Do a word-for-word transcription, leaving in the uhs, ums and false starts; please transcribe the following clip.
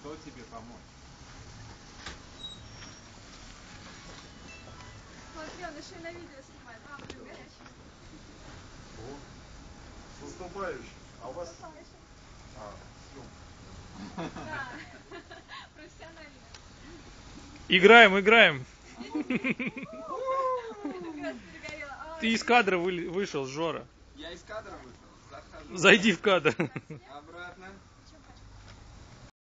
Кто тебе помог? Смотри, он еще и на видео снимает. Мама, блин, горячий. О, с наступающим. А у вас... А, съемка. Да, профессионально. Играем, играем. Ты из Ты кадра вы- вышел, Жора. Я из кадра вышел. Захожу. Зайди в кадр. Обратно.